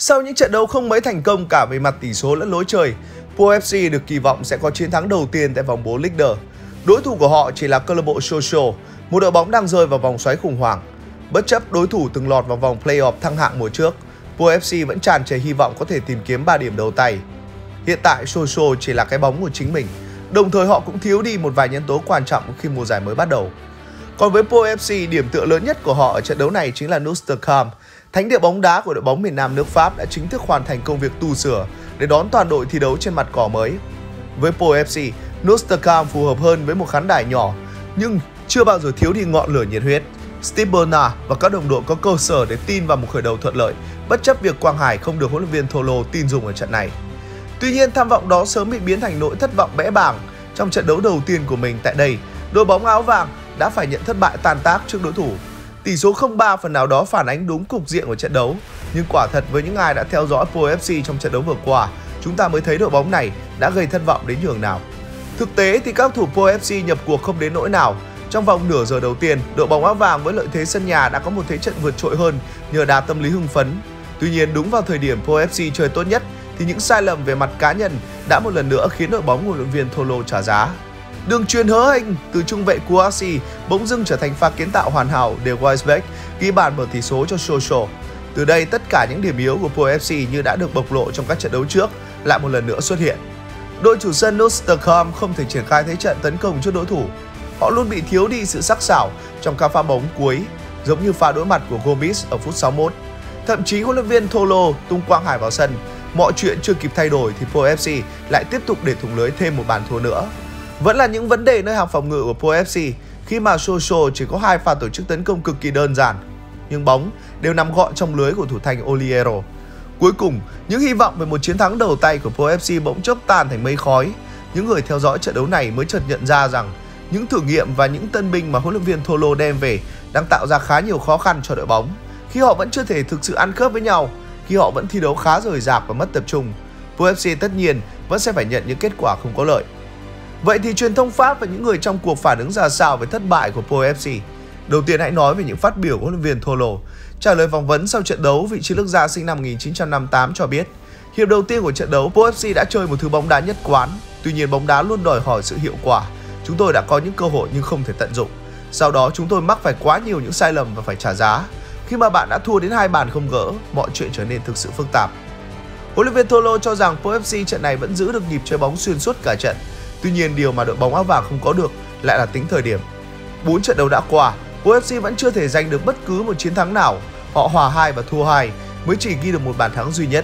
Sau những trận đấu không mấy thành công cả về mặt tỷ số lẫn lối chơi, Po FC được kỳ vọng sẽ có chiến thắng đầu tiên tại vòng 4 League. Đối thủ của họ chỉ là câu lạc bộ Sochaux, một đội bóng đang rơi vào vòng xoáy khủng hoảng. Bất chấp đối thủ từng lọt vào vòng play-off thăng hạng mùa trước, Po FC vẫn tràn trề hy vọng có thể tìm kiếm 3 điểm đầu tay. Hiện tại Sochaux chỉ là cái bóng của chính mình, đồng thời họ cũng thiếu đi một vài nhân tố quan trọng khi mùa giải mới bắt đầu. Còn với Po FC, điểm tựa lớn nhất của họ ở trận đấu này chính là Nouakchott. Thánh địa bóng đá của đội bóng miền Nam nước Pháp đã chính thức hoàn thành công việc tu sửa để đón toàn đội thi đấu trên mặt cỏ mới. Với Po FC, Nouakchott phù hợp hơn với một khán đài nhỏ, nhưng chưa bao giờ thiếu đi ngọn lửa nhiệt huyết. Steve Bernard và các đồng đội có cơ sở để tin vào một khởi đầu thuận lợi, bất chấp việc Quang Hải không được huấn luyện viên Tholo tin dùng ở trận này. Tuy nhiên, tham vọng đó sớm bị biến thành nỗi thất vọng bẽ bàng. Trong trận đấu đầu tiên của mình tại đây, đội bóng áo vàng đã phải nhận thất bại tan tác trước đối thủ. Tỷ số 0-3 phần nào đó phản ánh đúng cục diện của trận đấu, nhưng quả thật với những ai đã theo dõi Po FC trong trận đấu vừa qua, chúng ta mới thấy đội bóng này đã gây thất vọng đến nhường nào. Thực tế thì các thủ Po FC nhập cuộc không đến nỗi nào. Trong vòng nửa giờ đầu tiên, đội bóng áo vàng với lợi thế sân nhà đã có một thế trận vượt trội hơn nhờ đà tâm lý hưng phấn. Tuy nhiên, đúng vào thời điểm Po FC chơi tốt nhất thì những sai lầm về mặt cá nhân đã một lần nữa khiến đội bóng của huấn luyện viên Tholo trả giá. Đường chuyền hớ hênh từ trung vệ Kouassi bỗng dưng trở thành pha kiến tạo hoàn hảo để Weisbeck ghi bàn mở tỷ số cho Sochaux. Từ đây, tất cả những điểm yếu của Po FC như đã được bộc lộ trong các trận đấu trước lại một lần nữa xuất hiện. Đội chủ sân Nouakchott không thể triển khai thế trận tấn công trước đối thủ. Họ luôn bị thiếu đi sự sắc sảo trong các pha bóng cuối, giống như pha đối mặt của Gomis ở phút 61. Thậm chí huấn luyện viên Tholo tung Quang Hải vào sân, mọi chuyện chưa kịp thay đổi thì Po FC lại tiếp tục để thủng lưới thêm một bàn thua nữa. Vẫn là những vấn đề nơi hàng phòng ngự của Po FC khi mà Sochaux chỉ có 2 pha tổ chức tấn công cực kỳ đơn giản, nhưng bóng đều nằm gọn trong lưới của thủ thành Oliero. Cuối cùng, những hy vọng về một chiến thắng đầu tay của Po FC bỗng chốc tan thành mây khói. Những người theo dõi trận đấu này mới chợt nhận ra rằng những thử nghiệm và những tân binh mà huấn luyện viên Tholo đem về đang tạo ra khá nhiều khó khăn cho đội bóng. Khi họ vẫn chưa thể thực sự ăn khớp với nhau, khi họ vẫn thi đấu khá rời rạc và mất tập trung, Po FC tất nhiên vẫn sẽ phải nhận những kết quả không có lợi. Vậy thì truyền thông Pháp và những người trong cuộc phản ứng ra sao về thất bại của Po FC? Đầu tiên hãy nói về những phát biểu của huấn luyện viên Tholo. Trả lời phỏng vấn sau trận đấu, vị chiến lược gia sinh năm 1958 cho biết, hiệp đầu tiên của trận đấu, Po FC đã chơi một thứ bóng đá nhất quán. Tuy nhiên, bóng đá luôn đòi hỏi sự hiệu quả. Chúng tôi đã có những cơ hội nhưng không thể tận dụng. Sau đó chúng tôi mắc phải quá nhiều những sai lầm và phải trả giá. Khi mà bạn đã thua đến 2 bàn không gỡ, mọi chuyện trở nên thực sự phức tạp. Huấn luyện viên Tholo cho rằng Po FC trận này vẫn giữ được nhịp chơi bóng xuyên suốt cả trận. Tuy nhiên, điều mà đội bóng áo vàng không có được lại là tính thời điểm. 4 trận đấu đã qua, Po FC vẫn chưa thể giành được bất cứ một chiến thắng nào. Họ hòa 2 và thua 2, mới chỉ ghi được một bàn thắng duy nhất.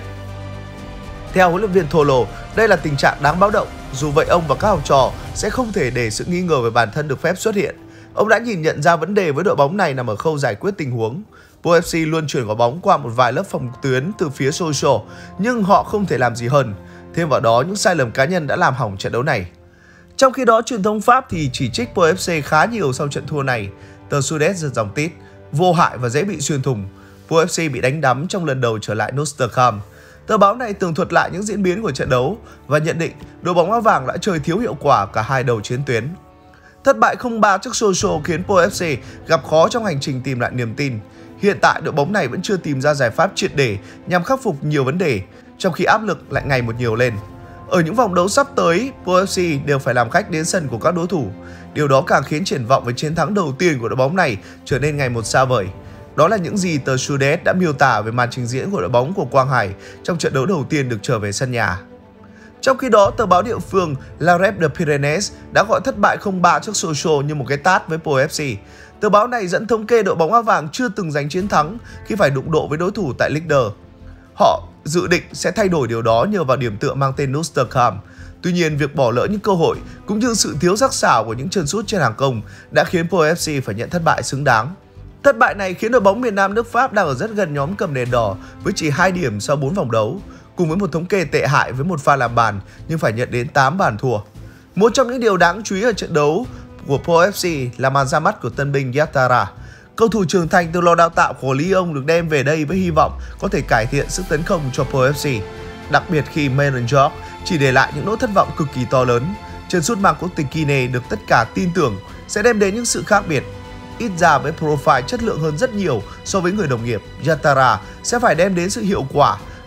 Theo huấn luyện viên Tholo, đây là tình trạng đáng báo động. Dù vậy, ông và các học trò sẽ không thể để sự nghi ngờ về bản thân được phép xuất hiện. Ông đã nhìn nhận ra vấn đề với đội bóng này nằm ở khâu giải quyết tình huống. Po FC luôn chuyển quả bóng qua một vài lớp phòng tuyến từ phía Sochaux, nhưng họ không thể làm gì hơn. Thêm vào đó, những sai lầm cá nhân đã làm hỏng trận đấu này. Trong khi đó, truyền thông Pháp thì chỉ trích Po FC khá nhiều sau trận thua này. Tờ Sud-Est giật dòng tít, vô hại và dễ bị xuyên thủng. Po FC bị đánh đắm trong lần đầu trở lại Nouakchott. Tờ báo này tường thuật lại những diễn biến của trận đấu và nhận định đội bóng áo vàng đã chơi thiếu hiệu quả cả hai đầu chiến tuyến. Thất bại 0-3 trước Sochaux khiến Po FC gặp khó trong hành trình tìm lại niềm tin. Hiện tại, đội bóng này vẫn chưa tìm ra giải pháp triệt để nhằm khắc phục nhiều vấn đề, trong khi áp lực lại ngày một nhiều lên. Ở những vòng đấu sắp tới, Po FC đều phải làm khách đến sân của các đối thủ. Điều đó càng khiến triển vọng với chiến thắng đầu tiên của đội bóng này trở nên ngày một xa vời. Đó là những gì tờ Sud-Est đã miêu tả về màn trình diễn của đội bóng của Quang Hải trong trận đấu đầu tiên được trở về sân nhà. Trong khi đó, tờ báo địa phương La Rep de Pyrénées đã gọi thất bại 0-3 trước Sochaux như một cái tát với Po FC. Tờ báo này dẫn thống kê đội bóng áo vàng chưa từng giành chiến thắng khi phải đụng độ với đối thủ tại Ligue 2. Họ dự định sẽ thay đổi điều đó nhờ vào điểm tựa mang tên Nouakchott. Tuy nhiên, việc bỏ lỡ những cơ hội cũng như sự thiếu sắc sảo của những chân sút trên hàng công đã khiến Po FC phải nhận thất bại xứng đáng. Thất bại này khiến đội bóng miền Nam nước Pháp đang ở rất gần nhóm cầm đèn đỏ với chỉ 2 điểm sau 4 vòng đấu, cùng với một thống kê tệ hại với một pha làm bàn nhưng phải nhận đến 8 bàn thua. Một trong những điều đáng chú ý ở trận đấu của Po FC là màn ra mắt của tân binh Yattara. Cầu thủ trưởng thành từ lò đào tạo của Lyon được đem về đây với hy vọng có thể cải thiện sức tấn công cho Po FC. Đặc biệt khi Mélenchon chỉ để lại những nỗi thất vọng cực kỳ to lớn, chân sút mang quốc tịch Guinea được tất cả tin tưởng sẽ đem đến những sự khác biệt. Ít ra với profile chất lượng hơn rất nhiều so với người đồng nghiệp, Yattara sẽ phải đem đến sự hiệu quả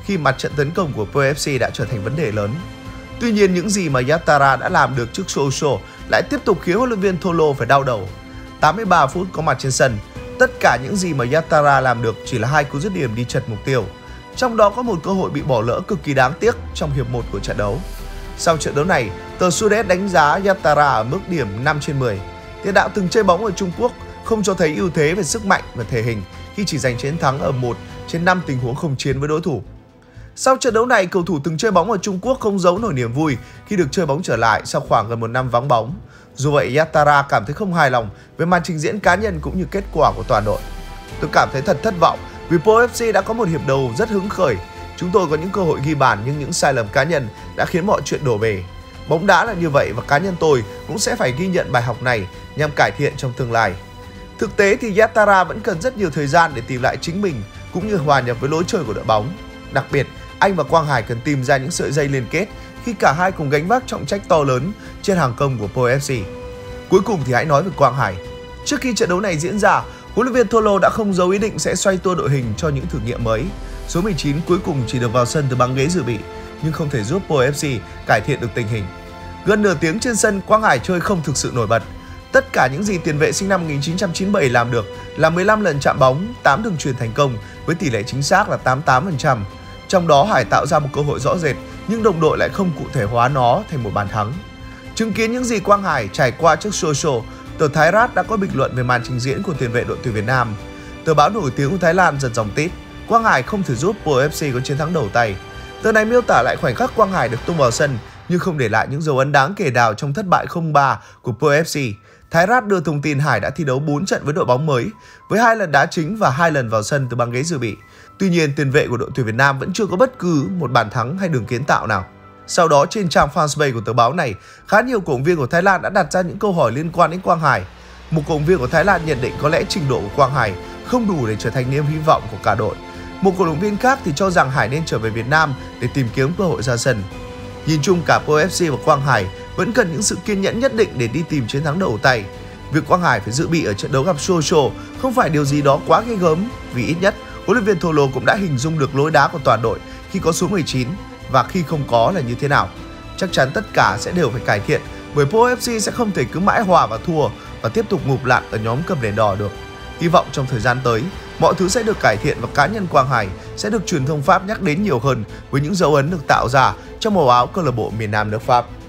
khi mặt trận tấn công của PFC đã trở thành vấn đề lớn. Tuy nhiên, những gì mà Ouattara đã làm được trước Sochaux lại tiếp tục khiến huấn luyện viên Tholo phải đau đầu. 83 phút có mặt trên sân, tất cả những gì mà Ouattara làm được chỉ là 2 cú dứt điểm đi chật mục tiêu. Trong đó có một cơ hội bị bỏ lỡ cực kỳ đáng tiếc trong hiệp 1 của trận đấu. Sau trận đấu này, tờ Sudet đánh giá Ouattara ở mức điểm 5/10. Tiền đạo từng chơi bóng ở Trung Quốc không cho thấy ưu thế về sức mạnh và thể hình khi chỉ giành chiến thắng ở 1 trên 5 tình huống không chiến với đối thủ. Sau trận đấu này, cầu thủ từng chơi bóng ở Trung Quốc không giấu nổi niềm vui khi được chơi bóng trở lại sau khoảng gần 1 năm vắng bóng. Dù vậy, Ouattara cảm thấy không hài lòng với màn trình diễn cá nhân cũng như kết quả của toàn đội. Tôi cảm thấy thật thất vọng vì Pau FC đã có một hiệp đầu rất hứng khởi. Chúng tôi có những cơ hội ghi bàn nhưng những sai lầm cá nhân đã khiến mọi chuyện đổ bể. Bóng đá là như vậy và cá nhân tôi cũng sẽ phải ghi nhận bài học này nhằm cải thiện trong tương lai. Thực tế thì Ouattara vẫn cần rất nhiều thời gian để tìm lại chính mình cũng như hòa nhập với lối chơi của đội bóng. Đặc biệt, anh và Quang Hải cần tìm ra những sợi dây liên kết khi cả hai cùng gánh vác trọng trách to lớn trên hàng công của Pau FC. Cuối cùng thì hãy nói về Quang Hải. Trước khi trận đấu này diễn ra, huấn luyện viên Tholo đã không giấu ý định sẽ xoay tua đội hình cho những thử nghiệm mới. Số 19 cuối cùng chỉ được vào sân từ băng ghế dự bị, nhưng không thể giúp Pau FC cải thiện được tình hình. Gần nửa tiếng trên sân, Quang Hải chơi không thực sự nổi bật. Tất cả những gì tiền vệ sinh năm 1997 làm được là 15 lần chạm bóng, 8 đường chuyền thành công với tỷ lệ chính xác là 88%. Trong đó Hải tạo ra một cơ hội rõ rệt, nhưng đồng đội lại không cụ thể hóa nó thành một bàn thắng. Chứng kiến những gì Quang Hải trải qua trước Sochaux, tờ Thái Rát đã có bình luận về màn trình diễn của tiền vệ đội tuyển Việt Nam. Tờ báo nổi tiếng của Thái Lan giật dòng tít: Quang Hải không thể giúp Pau FC có chiến thắng đầu tay. Tờ này miêu tả lại khoảnh khắc Quang Hải được tung vào sân nhưng không để lại những dấu ấn đáng kể nào trong thất bại 0-3 của Pau FC. Thái Rát đưa thông tin Hải đã thi đấu 4 trận với đội bóng mới, với 2 lần đá chính và 2 lần vào sân từ băng ghế dự bị. Tuy nhiên, tiền vệ của đội tuyển Việt Nam vẫn chưa có bất cứ một bàn thắng hay đường kiến tạo nào. Sau đó, trên trang fanpage của tờ báo này, khá nhiều cổ động viên của Thái Lan đã đặt ra những câu hỏi liên quan đến Quang Hải. Một cổ động viên của Thái Lan nhận định có lẽ trình độ của Quang Hải không đủ để trở thành niềm hy vọng của cả đội. Một cổ động viên khác thì cho rằng Hải nên trở về Việt Nam để tìm kiếm cơ hội ra sân. Nhìn chung, cả Pau FC và Quang Hải vẫn cần những sự kiên nhẫn nhất định để đi tìm chiến thắng đầu tay. Việc Quang Hải phải dự bị ở trận đấu gặp Sochaux không phải điều gì đó quá ghê gớm, vì ít nhất huấn luyện viên Tholo cũng đã hình dung được lối đá của toàn đội khi có số 19 và khi không có là như thế nào. Chắc chắn tất cả sẽ đều phải cải thiện, bởi Pau FC sẽ không thể cứ mãi hòa và thua và tiếp tục ngụp lặn ở nhóm cầm đèn đỏ được. Hy vọng trong thời gian tới, mọi thứ sẽ được cải thiện và cá nhân Quang Hải sẽ được truyền thông Pháp nhắc đến nhiều hơn với những dấu ấn được tạo ra trong màu áo câu lạc bộ miền Nam nước Pháp.